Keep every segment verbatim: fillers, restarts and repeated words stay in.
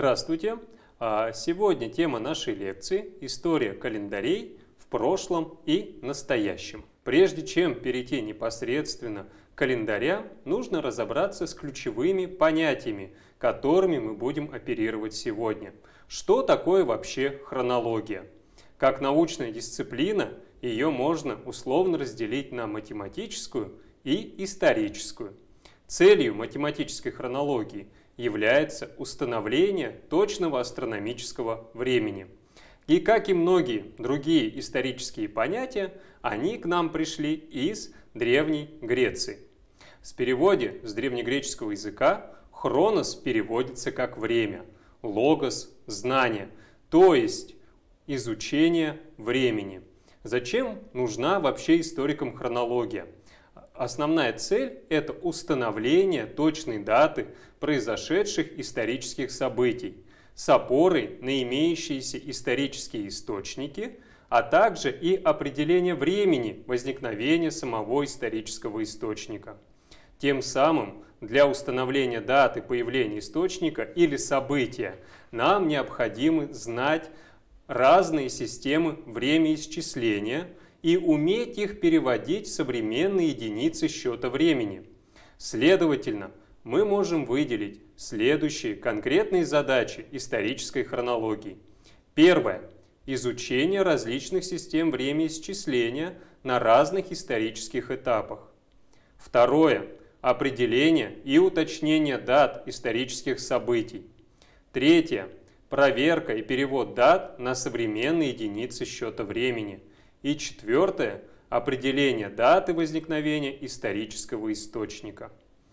Здравствуйте! А Сегодня тема нашей лекции – история календарей в прошлом и настоящем. Прежде чем перейти непосредственно к календарям, нужно разобраться с ключевыми понятиями, которыми мы будем оперировать сегодня. Что такое вообще хронология? Как научная дисциплина, ее можно условно разделить на математическую и историческую. Целью математической хронологии является установление точного астрономического времени. И как и многие другие исторические понятия, они к нам пришли из Древней Греции. В переводе с древнегреческого языка хронос переводится как время, логос – знание, то есть изучение времени. Зачем нужна вообще историкам хронология? Основная цель – это установление точной даты произошедших исторических событий с опорой на имеющиеся исторические источники, а также и определение времени возникновения самого исторического источника. Тем самым для установления даты появления источника или события нам необходимо знать разные системы времяисчисления и уметь их переводить в современные единицы счета времени. Следовательно, мы можем выделить следующие конкретные задачи исторической хронологии. Первое. Изучение различных систем времяисчисления на разных исторических этапах. Второе. Определение и уточнение дат исторических событий. Третье. Проверка и перевод дат на современные единицы счета времени. И четвертое – определение даты возникновения исторического источника.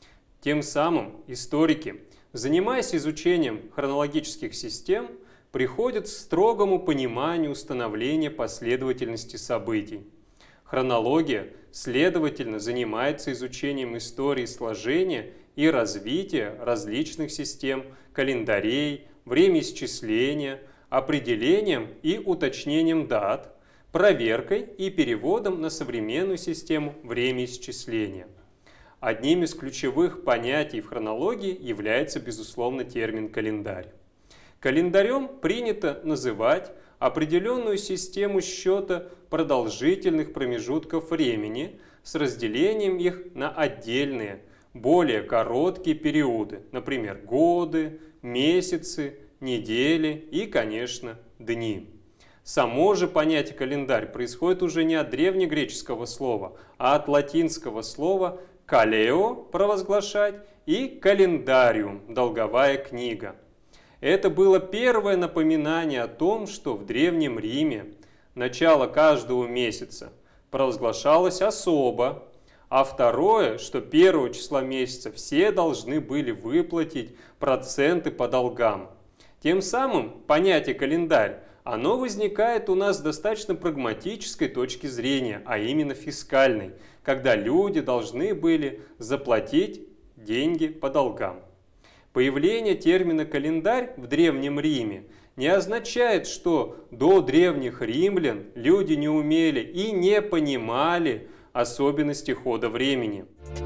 Тем самым историки, занимаясь изучением хронологических систем, приходят к строгому пониманию установления последовательности событий. Хронология, следовательно, занимается изучением истории сложения и развития различных систем, календарей, времяисчисления, определением и уточнением дат, проверкой и переводом на современную систему времяисчисления. Одним из ключевых понятий в хронологии является, безусловно, термин «календарь». Календарем принято называть определенную систему счета продолжительных промежутков времени с разделением их на отдельные, более короткие периоды, например, годы, месяцы, недели и, конечно, дни. Само же понятие «календарь» происходит уже не от древнегреческого слова, а от латинского слова «калео» – провозглашать и «календариум» – долговая книга. Это было первое напоминание о том, что в Древнем Риме начало каждого месяца провозглашалось особо, а второе, что первого числа месяца все должны были выплатить проценты по долгам. Тем самым понятие «календарь» оно возникает у нас с достаточно прагматической точки зрения, а именно фискальной, когда люди должны были заплатить деньги по долгам. Появление термина «календарь» в Древнем Риме не означает, что до древних римлян люди не умели и не понимали особенности хода времени.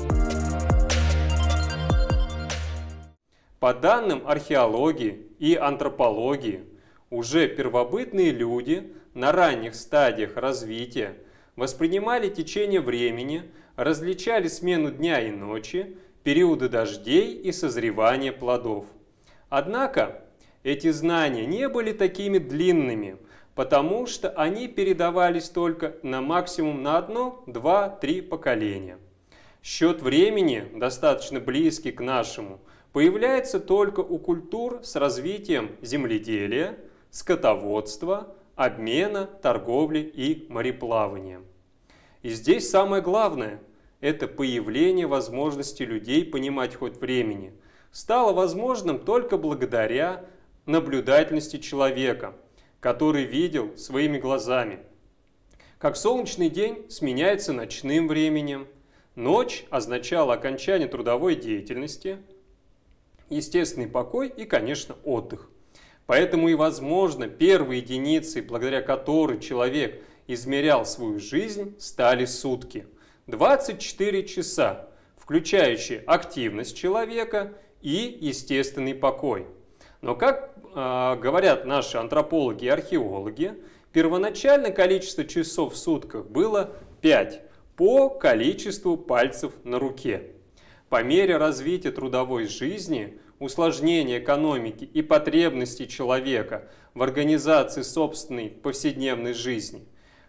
По данным археологии и антропологии, уже первобытные люди на ранних стадиях развития воспринимали течение времени, различали смену дня и ночи, периоды дождей и созревания плодов. Однако эти знания не были такими длинными, потому что они передавались только на максимум на одно, два, три поколения. Счет времени, достаточно близкий к нашему, появляется только у культур с развитием земледелия, скотоводства, обмена, торговли и мореплавания. И здесь самое главное – это появление возможности людей понимать ход времени. Стало возможным только благодаря наблюдательности человека, который видел своими глазами, как солнечный день сменяется ночным временем, ночь означала окончание трудовой деятельности, естественный покой и, конечно, отдых. Поэтому и возможно первые единицы, благодаря которой человек измерял свою жизнь, стали сутки. двадцать четыре часа, включающие активность человека и естественный покой. Но, как э, говорят наши антропологи и археологи, первоначально количество часов в сутках было пять по количеству пальцев на руке. По мере развития трудовой жизни, усложнения экономики и потребностей человека в организации собственной повседневной жизни,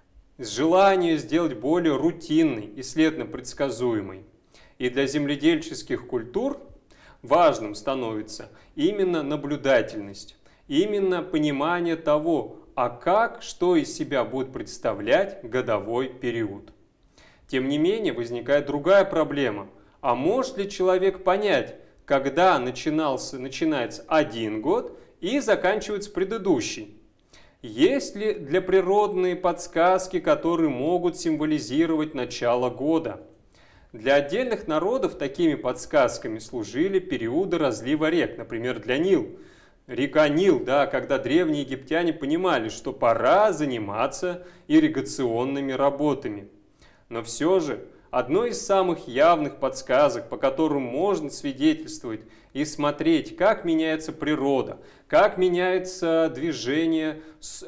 желание сделать более рутинной и, следовательно, предсказуемой. И для земледельческих культур важным становится именно наблюдательность, именно понимание того, а как, что из себя будет представлять годовой период. Тем не менее, возникает другая проблема. А может ли человек понять, когда начинался, начинается один год и заканчивается предыдущий? Есть ли для природные подсказки, которые могут символизировать начало года? Для отдельных народов такими подсказками служили периоды разлива рек, например, для Нил. Река Нил, да, когда древние египтяне понимали, что пора заниматься ирригационными работами. Но все же, одной из самых явных подсказок, по которым можно свидетельствовать и смотреть, как меняется природа, как меняется движение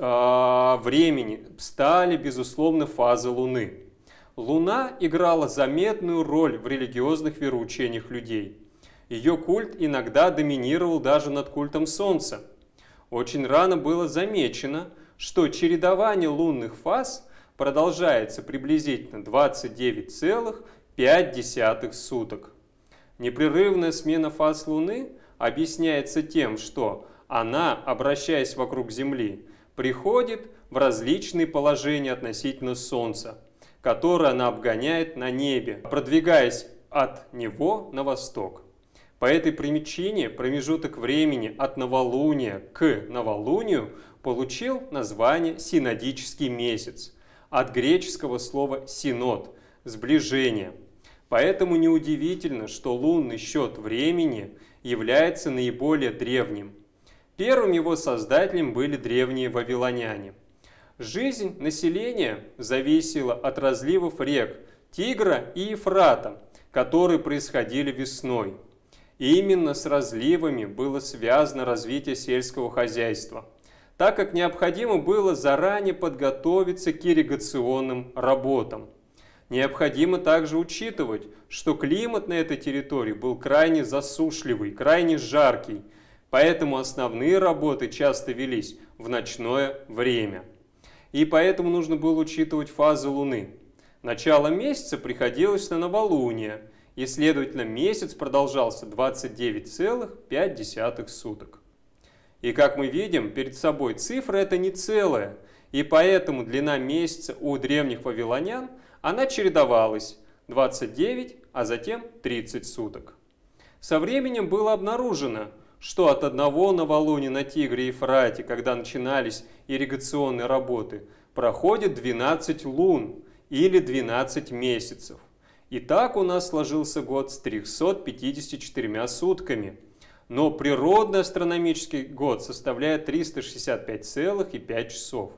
э, времени, стали, безусловно, фазы Луны. Луна играла заметную роль в религиозных вероучениях людей. Ее культ иногда доминировал даже над культом Солнца. Очень рано было замечено, что чередование лунных фаз продолжается приблизительно двадцать девять целых пять десятых суток. Непрерывная смена фаз Луны объясняется тем, что она, обращаясь вокруг Земли, приходит в различные положения относительно Солнца, которое она обгоняет на небе, продвигаясь от него на восток. По этой причине промежуток времени от новолуния к новолунию получил название синодический месяц, от греческого слова «синод» – «сближение». Поэтому неудивительно, что лунный счет времени является наиболее древним. Первым его создателем были древние вавилоняне. Жизнь населения зависела от разливов рек Тигра и Ефрата, которые происходили весной. И именно с разливами было связано развитие сельского хозяйства, так как необходимо было заранее подготовиться к ирригационным работам. Необходимо также учитывать, что климат на этой территории был крайне засушливый, крайне жаркий, поэтому основные работы часто велись в ночное время. И поэтому нужно было учитывать фазы Луны. Начало месяца приходилось на новолуние, и, следовательно, месяц продолжался двадцать девять целых пять десятых суток. И, как мы видим, перед собой цифра это не целая, и поэтому длина месяца у древних вавилонян она чередовалась двадцать девять, а затем тридцать суток. Со временем было обнаружено, что от одного новолуния на Тигре и Ефрате, когда начинались ирригационные работы, проходит двенадцать лун или двенадцать месяцев. И так у нас сложился год с трёхсот пятьюдесятью четырьмя сутками. Но природный астрономический год составляет триста шестьдесят пять целых пять часов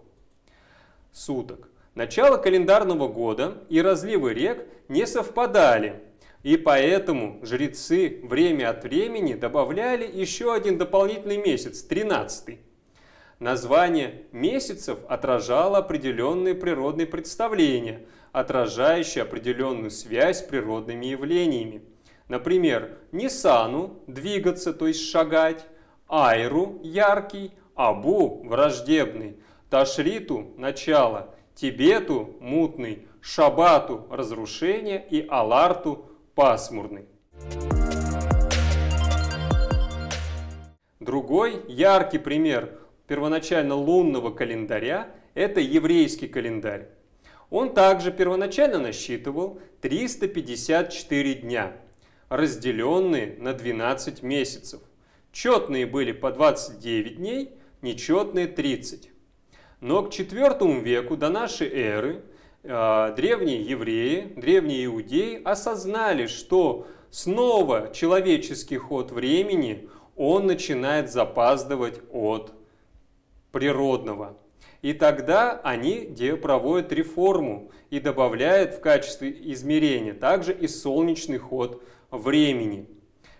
суток. Начало календарного года и разливы рек не совпадали, и поэтому жрецы время от времени добавляли еще один дополнительный месяц, тринадцатый. Название месяцев отражало определенные природные представления, отражающие определенную связь с природными явлениями. Например, Нисану – двигаться, то есть шагать, Айру – яркий, Абу – враждебный, Ташриту – начало, Тибету – мутный, Шабату – разрушение и Аларту – пасмурный. Другой яркий пример первоначально лунного календаря – это еврейский календарь. Он также первоначально насчитывал триста пятьдесят четыре дня, разделенные на двенадцать месяцев. Четные были по двадцать девять дней, нечетные тридцать. Но к четвёртому веку до нашей эры э, древние евреи, древние иудеи осознали, что снова человеческий ход времени, он начинает запаздывать от природного. И тогда они проводят реформу и добавляют в качестве измерения также и солнечный ход времени.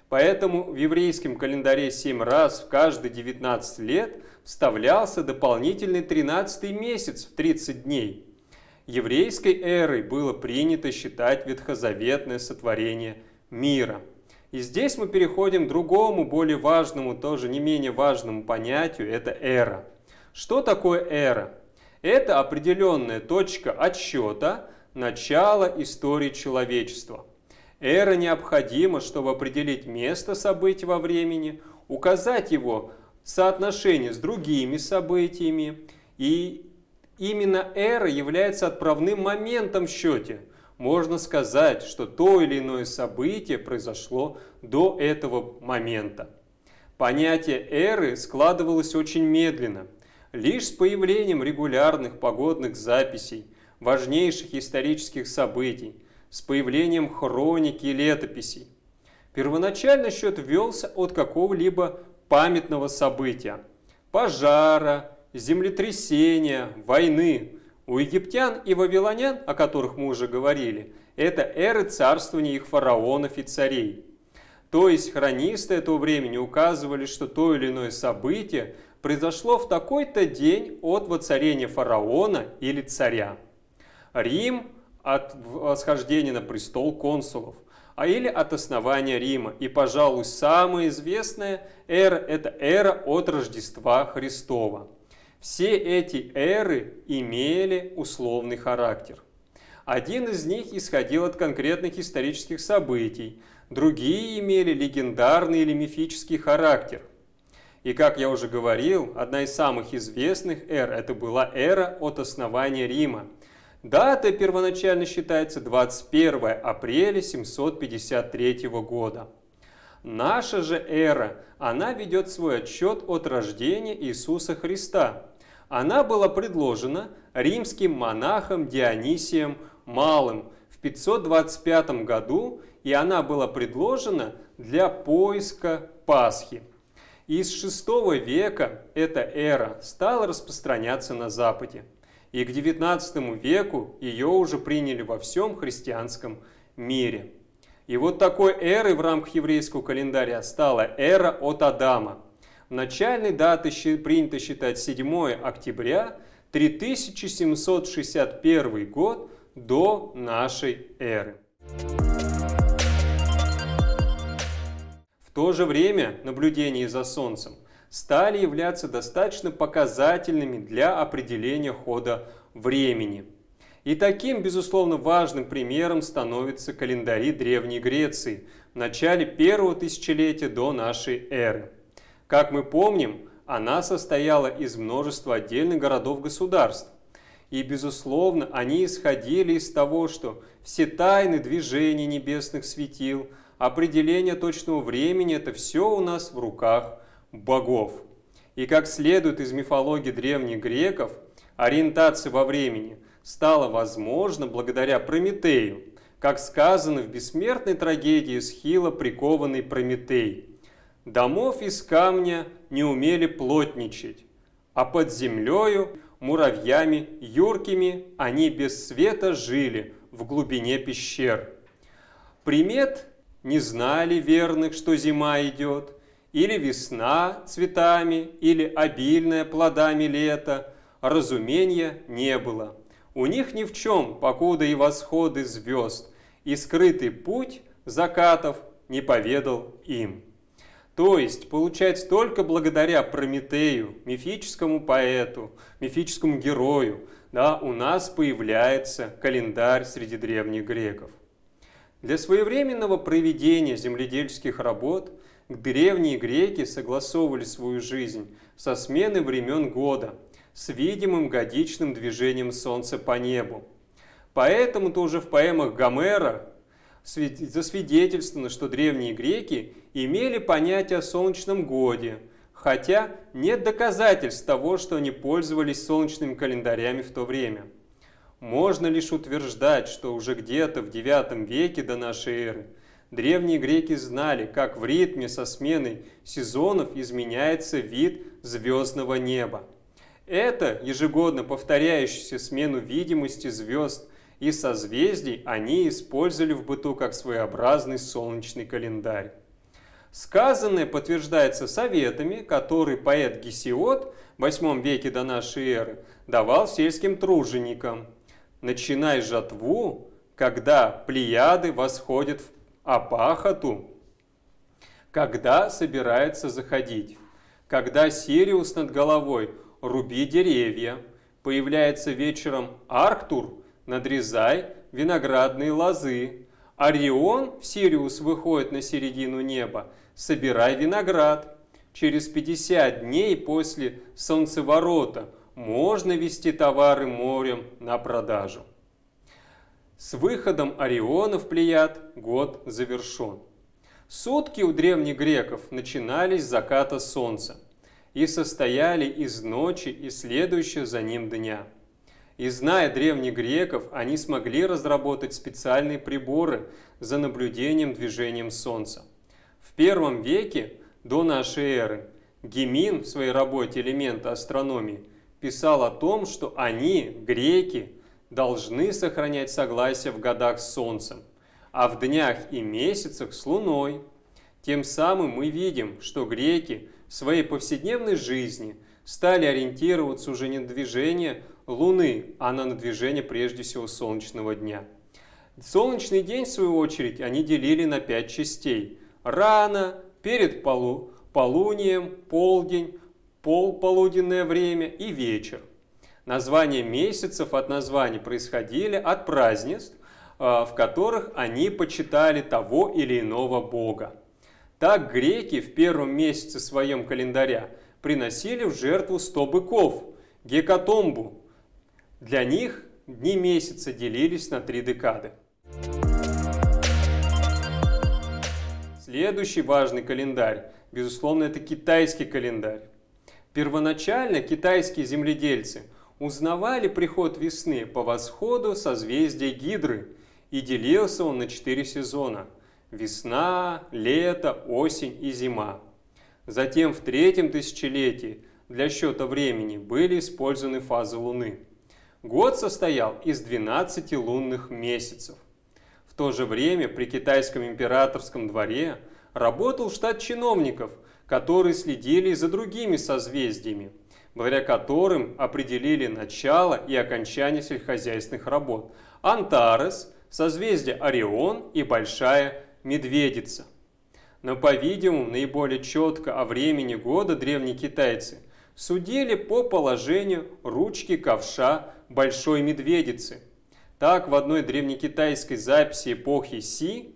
Поэтому в еврейском календаре семь раз в каждые девятнадцать лет вставлялся дополнительный тринадцатый месяц в тридцать дней. Еврейской эрой было принято считать ветхозаветное сотворение мира. И здесь мы переходим к другому, более важному, тоже не менее важному понятию – это эра. Что такое эра? Это определенная точка отсчета начала истории человечества. Эра необходима, чтобы определить место событий во времени, указать его соотношение с другими событиями. И именно эра является отправным моментом в счете. Можно сказать, что то или иное событие произошло до этого момента. Понятие эры складывалось очень медленно. Лишь с появлением регулярных погодных записей, важнейших исторических событий, с появлением хроники и летописей. Первоначально счет велся от какого-либо памятного события – пожара, землетрясения, войны. У египтян и вавилонян, о которых мы уже говорили, это эры царствования их фараонов и царей. То есть хронисты этого времени указывали, что то или иное событие произошло в такой-то день от воцарения фараона или царя. Рим от восхождения на престол консулов, а или от основания Рима. И, пожалуй, самая известная эра – это эра от Рождества Христова. Все эти эры имели условный характер. Один из них исходил от конкретных исторических событий, другие имели легендарный или мифический характер. И, как я уже говорил, одна из самых известных эр – это была эра от основания Рима. Дата первоначально считается двадцать первое апреля семьсот пятьдесят третьего года. Наша же эра, она ведет свой отсчет от рождения Иисуса Христа. Она была предложена римским монахом Дионисием Малым в пятьсот двадцать пятом году, и она была предложена для поиска Пасхи. И с шестого века эта эра стала распространяться на Западе. И к девятнадцатому веку ее уже приняли во всем христианском мире. И вот такой эрой в рамках еврейского календаря стала эра от Адама. Начальной датой принято считать седьмое октября три тысячи семьсот шестьдесят первый год до нашей эры. В то же время наблюдения за Солнцем стали являться достаточно показательными для определения хода времени. И таким, безусловно, важным примером становятся календари Древней Греции в начале первого тысячелетия до нашей эры. Как мы помним, она состояла из множества отдельных городов-государств. И, безусловно, они исходили из того, что все тайны движения небесных светил, определение точного времени – это все у нас в руках богов. И как следует из мифологии древних греков, ориентация во времени стала возможна благодаря Прометею, как сказано в бессмертной трагедии Эсхила «Прикованный Прометей». Домов из камня не умели плотничать, а под землею муравьями юркими они без света жили в глубине пещер. Примет не знали верных, что зима идет, или весна цветами, или обильное плодами лето, разумения не было. У них ни в чем, покуда и восходы звезд, и скрытый путь закатов не поведал им. То есть, получается, только благодаря Прометею, мифическому поэту, мифическому герою, да, у нас появляется календарь среди древних греков. Для своевременного проведения земледельческих работ древние греки согласовывали свою жизнь со сменой времен года, с видимым годичным движением Солнца по небу. Поэтому-то уже в поэмах Гомера засвидетельствовано, что древние греки имели понятие о солнечном годе, хотя нет доказательств того, что они пользовались солнечными календарями в то время. Можно лишь утверждать, что уже где-то в девятом веке до нашей эры древние греки знали, как в ритме со сменой сезонов изменяется вид звездного неба. Это ежегодно повторяющуюся смену видимости звезд и созвездий они использовали в быту как своеобразный солнечный календарь. Сказанное подтверждается советами, которые поэт Гесиод в восьмом веке до нашей эры давал сельским труженикам. «Начинай жатву, когда плеяды восходят в Апахату, когда собирается заходить, когда Сириус над головой, руби деревья, появляется вечером Арктур, надрезай виноградные лозы, Орион в Сириус выходит на середину неба, собирай виноград. Через пятьдесят дней после солнцеворота можно везти товары морем на продажу». С выходом Ориона в Плеяд год завершен. Сутки у древних греков начинались с заката солнца и состояли из ночи и следующего за ним дня. И зная древних греков, они смогли разработать специальные приборы за наблюдением движением солнца. В первом веке до нашей эры Гемин в своей работе «Элементы астрономии» писал о том, что они, греки, должны сохранять согласие в годах с Солнцем, а в днях и месяцах с Луной. Тем самым мы видим, что греки в своей повседневной жизни стали ориентироваться уже не на движение Луны, а на движение прежде всего солнечного дня. Солнечный день, в свою очередь, они делили на пять частей. Рано, перед полу, полунием, полдень, полполуденное время и вечер. Названия месяцев от названий происходили от празднеств, в которых они почитали того или иного бога. Так греки в первом месяце своем календаря приносили в жертву сто быков, гекатомбу. Для них дни месяца делились на три декады. Следующий важный календарь, безусловно, это китайский календарь. Первоначально китайские земледельцы узнавали приход весны по восходу созвездия Гидры, и делился он на четыре сезона – весна, лето, осень и зима. Затем в третьем тысячелетии для счета времени были использованы фазы Луны. Год состоял из двенадцати лунных месяцев. В то же время при китайском императорском дворе работал штат чиновников, которые следили за другими созвездиями, благодаря которым определили начало и окончание сельскохозяйственных работ. Антарес, созвездие Орион и Большая Медведица. Но, по-видимому, наиболее четко о времени года древние китайцы судили по положению ручки ковша Большой Медведицы. Так, в одной древнекитайской записи эпохи Си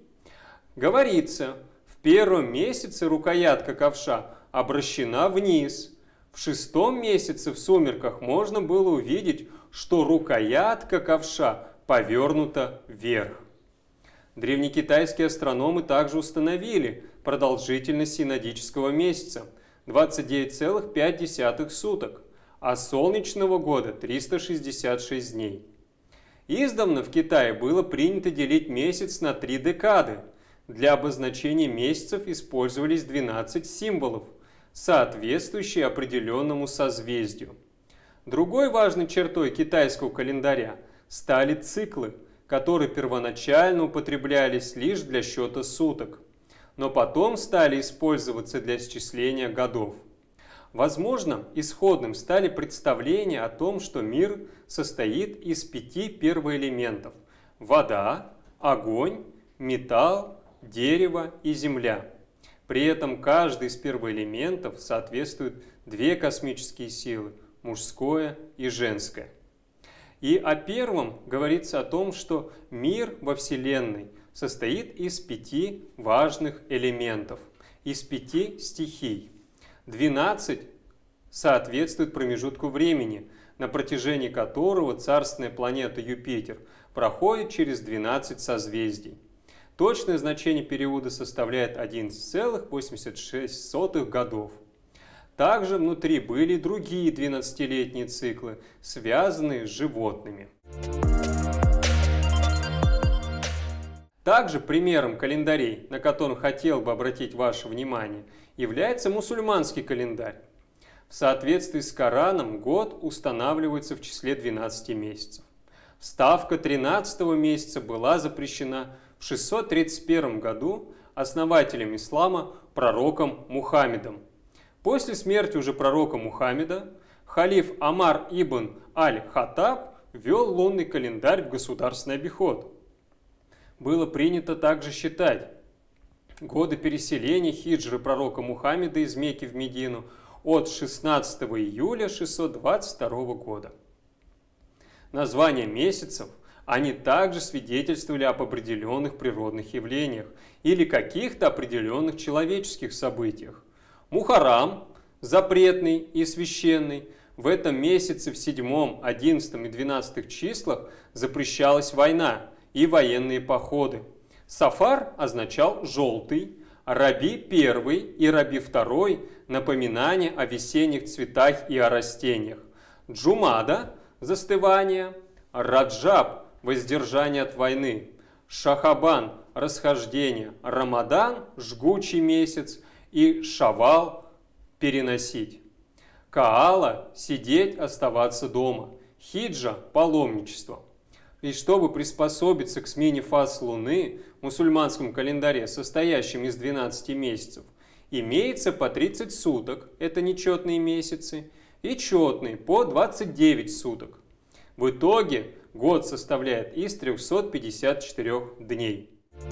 говорится: в первом месяце рукоятка ковша обращена вниз. В шестом месяце в сумерках можно было увидеть, что рукоятка ковша повернута вверх. Древнекитайские астрономы также установили продолжительность синодического месяца – двадцать девять целых пять десятых суток, а солнечного года – триста шестьдесят шесть дней. Издавна в Китае было принято делить месяц на три декады. Для обозначения месяцев использовались двенадцать символов, соответствующие определенному созвездию. Другой важной чертой китайского календаря стали циклы, которые первоначально употреблялись лишь для счета суток, но потом стали использоваться для исчисления годов. Возможно, исходным стали представления о том, что мир состоит из пяти первоэлементов – вода, огонь, металл, дерево и земля. При этом каждый из первоэлементов соответствует две космические силы – мужское и женское. И о первом говорится о том, что мир во Вселенной состоит из пяти важных элементов, из пяти стихий. двенадцать соответствует промежутку времени, на протяжении которого царственная планета Юпитер проходит через двенадцать созвездий. Точное значение периода составляет одиннадцать целых восемьдесят шесть сотых годов. Также внутри были другие двенадцатилетние циклы, связанные с животными. Также примером календарей, на который хотел бы обратить ваше внимание, является мусульманский календарь. В соответствии с Кораном год устанавливается в числе двенадцати месяцев. Вставка тринадцатого месяца была запрещена в шестьсот тридцать первом году основателем ислама пророком Мухаммедом. После смерти уже пророка Мухаммеда халиф Амар ибн аль-Хаттаб ввел лунный календарь в государственный обиход. Было принято также считать годы переселения хиджры пророка Мухаммеда из Мекки в Медину от шестнадцатого июля шестьсот двадцать второго года. Названия месяцев, они также свидетельствовали об определенных природных явлениях или каких-то определенных человеческих событиях. Мухаррам, запретный и священный, в этом месяце в седьмом, одиннадцатом и двенадцатых числах запрещалась война и военные походы. Сафар означал «желтый», Раби первый и Раби второй – напоминание о весенних цветах и о растениях. Джумада – застывание, Раджаб – воздержание от войны, Шахабан – расхождение, Рамадан – жгучий месяц и Шавал – переносить. Каала – сидеть, оставаться дома, Хиджа – паломничество. И чтобы приспособиться к смене фаз Луны в мусульманском календаре, состоящем из двенадцати месяцев, имеется по тридцать суток, это нечетные месяцы, и четные по двадцать девять суток. В итоге год составляет из трёхсот пятидесяти четырёх дней.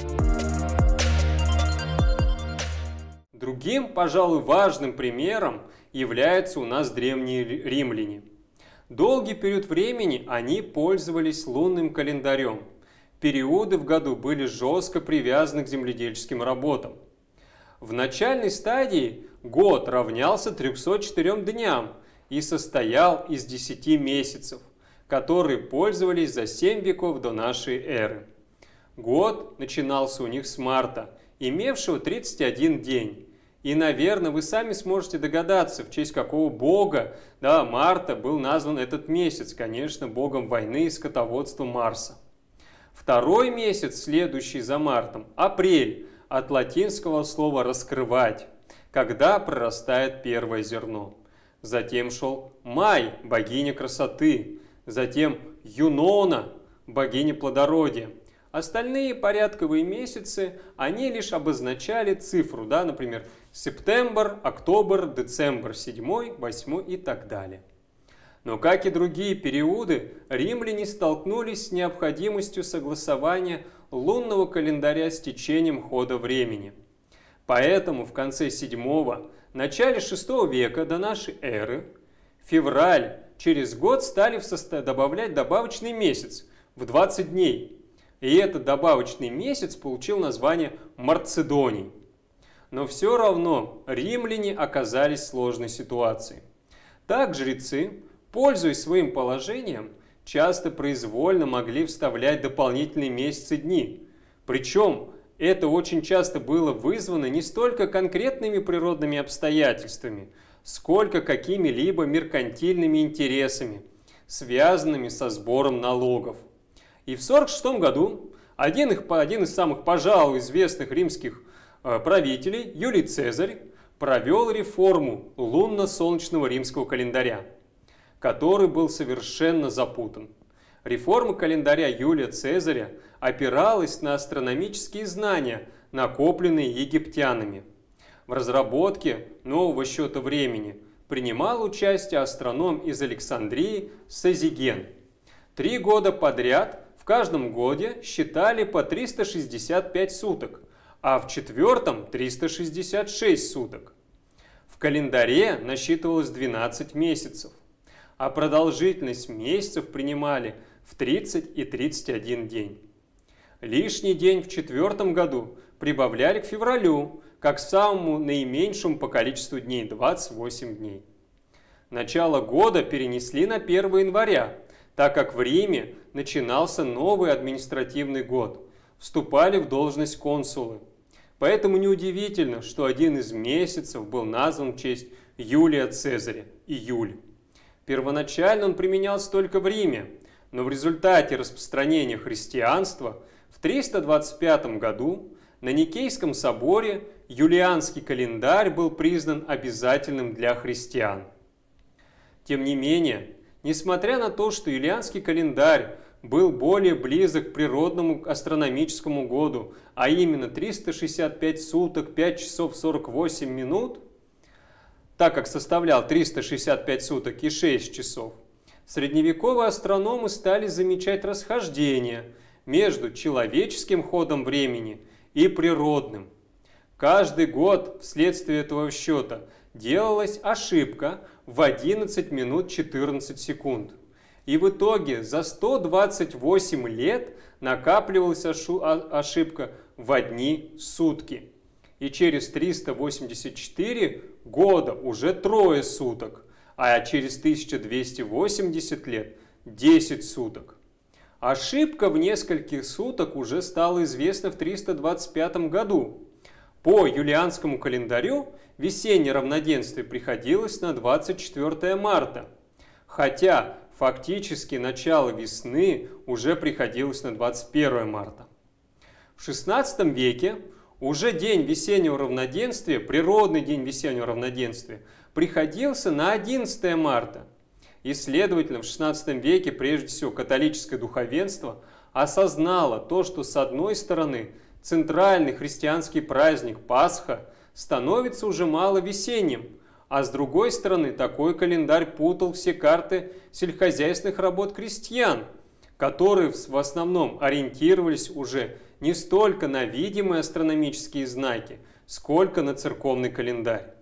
Другим, пожалуй, важным примером являются у нас древние римляне. Долгий период времени они пользовались лунным календарем. Периоды в году были жестко привязаны к земледельческим работам. В начальной стадии год равнялся трёхстам четырём дням и состоял из десяти месяцев, которые пользовались за семь веков до нашей эры. Год начинался у них с марта, имевшего тридцать один день. И, наверное, вы сами сможете догадаться, в честь какого бога, да, Марта был назван этот месяц, конечно, богом войны и скотоводства Марса. Второй месяц, следующий за мартом, апрель, от латинского слова «раскрывать», когда прорастает первое зерно. Затем шел май, богиня красоты, затем Юнона, богиня плодородия. Остальные порядковые месяцы, они лишь обозначали цифру, да, например, септембр, октобр, децембр, седьмой, восьмой и так далее. Но, как и другие периоды, римляне столкнулись с необходимостью согласования лунного календаря с течением хода времени. Поэтому в конце седьмого, начале шестого века до нашей эры, февраль через год стали в состав... добавлять добавочный месяц в двадцать дней. И этот добавочный месяц получил название Марцедоний. Но все равно римляне оказались в сложной ситуации. Так жрецы, пользуясь своим положением, часто произвольно могли вставлять дополнительные месяцы дни. Причем это очень часто было вызвано не столько конкретными природными обстоятельствами, сколько какими-либо меркантильными интересами, связанными со сбором налогов. И в сорок шестом году один, их, один из самых, пожалуй, известных римских э, правителей, Юлий Цезарь, провел реформу лунно-солнечного римского календаря, который был совершенно запутан. Реформа календаря Юлия Цезаря опиралась на астрономические знания, накопленные египтянами. В разработке нового счета времени принимал участие астроном из Александрии Созиген. Три года подряд в каждом годе считали по триста шестьдесят пять суток, а в четвертом триста шестьдесят шесть суток. В календаре насчитывалось двенадцать месяцев, а продолжительность месяцев принимали в тридцать и тридцать один день. Лишний день в четвертом году прибавляли к февралю, как самому наименьшему по количеству дней – двадцать восемь дней. Начало года перенесли на первое января, так как в Риме начинался новый административный год, вступали в должность консулы. Поэтому неудивительно, что один из месяцев был назван в честь Юлия Цезаря – июль. Первоначально он применялся только в Риме, но в результате распространения христианства в триста двадцать пятом году на Никейском соборе юлианский календарь был признан обязательным для христиан. Тем не менее, несмотря на то, что юлианский календарь был более близок к природному астрономическому году, а именно триста шестьдесят пять суток, пять часов сорок восемь минут, так как составлял триста шестьдесят пять суток и шесть часов, средневековые астрономы стали замечать расхождение между человеческим ходом времени и природным. Каждый год вследствие этого счета делалась ошибка в одиннадцать минут четырнадцать секунд. И в итоге за сто двадцать восемь лет накапливалась ошибка в одни сутки. И через триста восемьдесят четыре года уже трое суток, а через тысяча двести восемьдесят лет десять суток. Ошибка в нескольких суток уже стала известна в триста двадцать пятом году. По юлианскому календарю весеннее равноденствие приходилось на двадцать четвёртое марта, хотя фактически начало весны уже приходилось на двадцать первое марта. В шестнадцатом веке уже день весеннего равноденствия, природный день весеннего равноденствия, приходился на одиннадцатое марта. И, следовательно, в шестнадцатом веке прежде всего католическое духовенство осознало то, что с одной стороны центральный христианский праздник Пасха становится уже мало весенним, а с другой стороны такой календарь путал все карты сельскохозяйственных работ крестьян, которые в основном ориентировались уже не столько на видимые астрономические знаки, сколько на церковный календарь.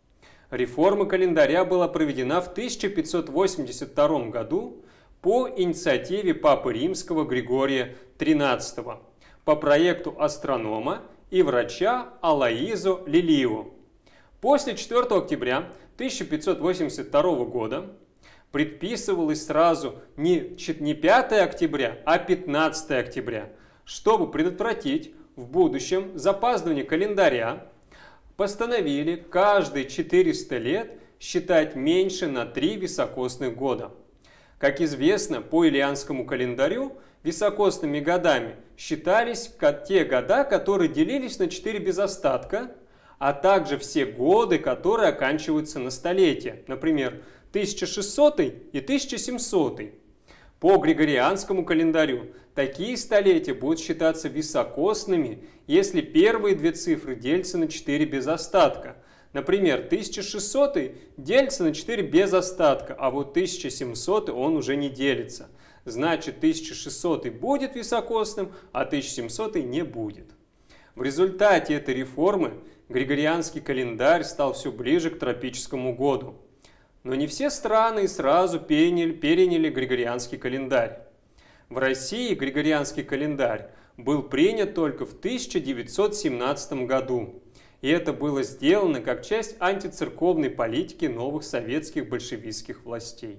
Реформа календаря была проведена в тысяча пятьсот восемьдесят втором году по инициативе Папы Римского Григория тринадцатого по проекту астронома и врача Алоизо Лилио. После четвёртого октября тысяча пятьсот восемьдесят второго года предписывалось сразу не, не пятое октября, а пятнадцатое октября, чтобы предотвратить в будущем запаздывание календаря. Постановили каждые четыреста лет считать меньше на три високосных года. Как известно, по Илианскому календарю високосными годами считались те года, которые делились на четыре без остатка, а также все годы, которые оканчиваются на столетие, например, тысяча шестисотый и тысяча семисотый. По Григорианскому календарю такие столетия будут считаться високосными, если первые две цифры делятся на четыре без остатка. Например, тысяча шестисотый делится на четыре без остатка, а вот тысяча семисотый он уже не делится. Значит, тысяча шестисотый будет високосным, а тысяча семисотый не будет. В результате этой реформы Григорианский календарь стал все ближе к тропическому году. Но не все страны сразу переняли, переняли Григорианский календарь. В России Григорианский календарь был принят только в тысяча девятьсот семнадцатом году. И это было сделано как часть антицерковной политики новых советских большевистских властей.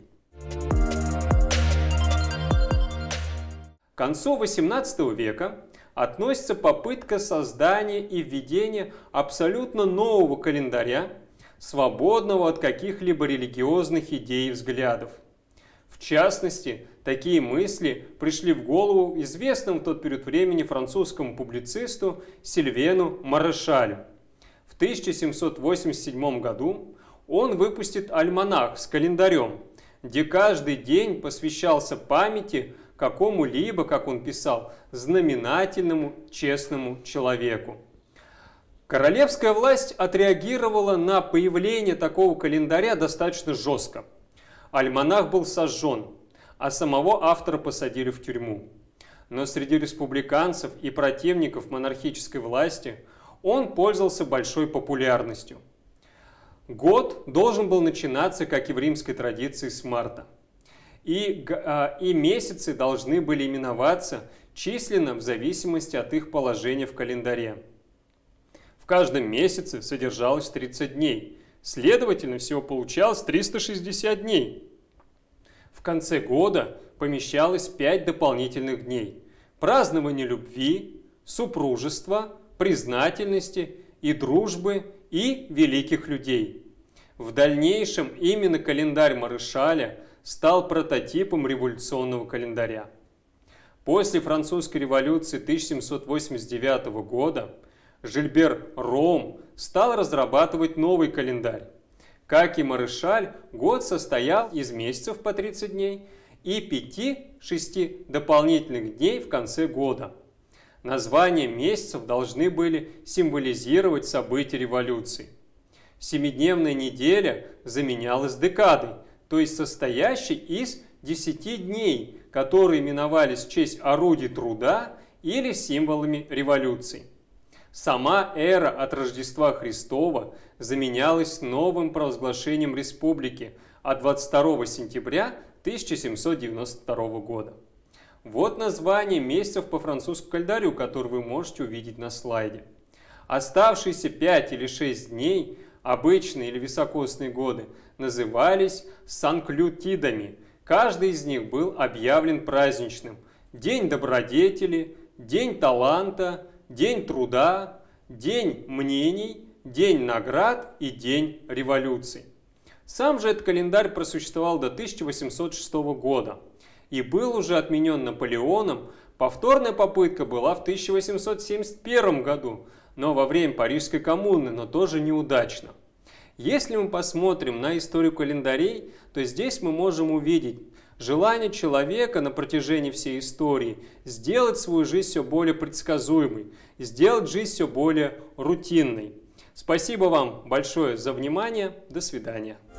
К концу восемнадцатого века относится попытка создания и введения абсолютно нового календаря, свободного от каких-либо религиозных идей и взглядов. В частности, такие мысли пришли в голову известному в тот период времени французскому публицисту Сильвену Марешалю. В тысяча семьсот восемьдесят седьмом году он выпустит альманах с календарем, где каждый день посвящался памяти какому-либо, как он писал, знаменательному, честному человеку. Королевская власть отреагировала на появление такого календаря достаточно жестко. Альманах был сожжен, а самого автора посадили в тюрьму. Но среди республиканцев и противников монархической власти он пользовался большой популярностью. Год должен был начинаться, как и в римской традиции, с марта. И, и месяцы должны были именоваться численно в зависимости от их положения в календаре. В каждом месяце содержалось тридцать дней, следовательно, всего получалось триста шестьдесят дней. В конце года помещалось пять дополнительных дней: празднование любви, супружества, признательности и дружбы и великих людей. В дальнейшем именно календарь Марешаля стал прототипом революционного календаря. После французской революции тысяча семьсот восемьдесят девятого года Жильбер Ром стал разрабатывать новый календарь. Как и Марешаль, год состоял из месяцев по тридцать дней и пяти-шести дополнительных дней в конце года. Названия месяцев должны были символизировать события революции. Семидневная неделя заменялась декадой, то есть состоящей из десяти дней, которые именовались в честь орудий труда или символами революции. Сама эра от Рождества Христова заменялась новым провозглашением республики от двадцать второго сентября тысяча семьсот девяносто второго года. Вот название месяцев по французскому календарю, который вы можете увидеть на слайде. Оставшиеся пять или шесть дней, обычные или високосные годы, назывались санклютидами. Каждый из них был объявлен праздничным. День добродетели, день таланта, день труда, день мнений, день наград и день революции. Сам же этот календарь просуществовал до тысяча восемьсот шестого года и был уже отменен Наполеоном. Повторная попытка была в тысяча восемьсот семьдесят первом году, но во время Парижской коммуны, но тоже неудачно. Если мы посмотрим на историю календарей, то здесь мы можем увидеть желание человека на протяжении всей истории сделать свою жизнь все более предсказуемой, сделать жизнь все более рутинной. Спасибо вам большое за внимание. До свидания.